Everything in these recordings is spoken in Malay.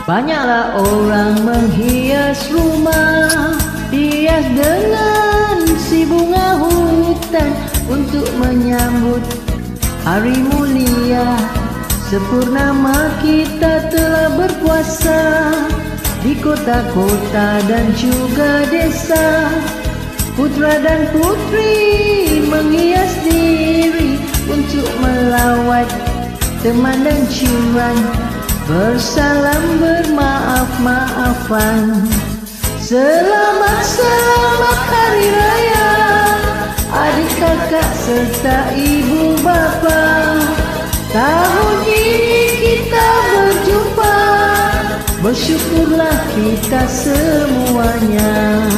Banyaklah orang menghias rumah, hias dengan si bunga hutan untuk menyambut hari mulia. Sepurnama kita telah berpuasa di kota-kota dan juga desa. Putra dan putri menghias diri untuk melawat teman dan jiran, bersalam bermaaf-maafan. Selamat, selamat hari raya adik kakak serta ibu bapa. Tahun ini kita berjumpa, bersyukurlah kita semuanya.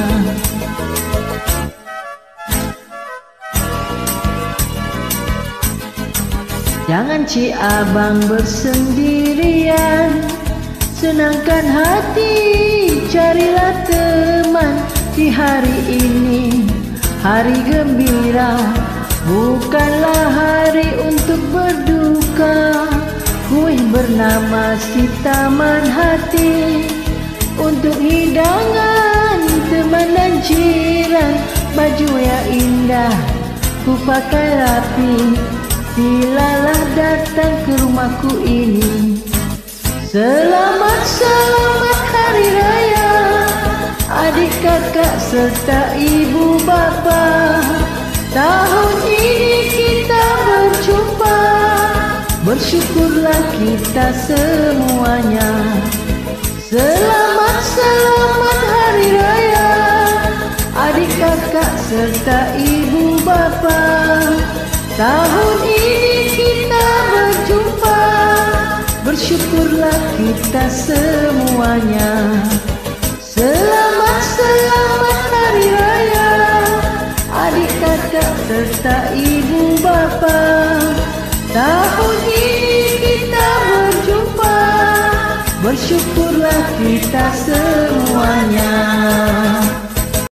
Jangan Cik Abang bersendirian, senangkan hati, carilah teman di hari ini. Hari gembira, bukanlah hari untuk berduka. Kuih bernama si Taman Hati, untuk hidangan teman dan jiran. Baju yang indah ku pakai rapi, bilalah datang ke rumahku ini. Selamat, selamat hari raya adik kakak serta ibu bapa. Tahun ini kita berjumpa, bersyukurlah kita semuanya. Selamat, selamat hari raya adik kakak serta ibu bapa. Tahun ini kita berjumpa, bersyukurlah kita semuanya. Selamat, selamat hari raya adik kakak serta ibu bapa. Tahun ini kita berjumpa, bersyukurlah kita semuanya.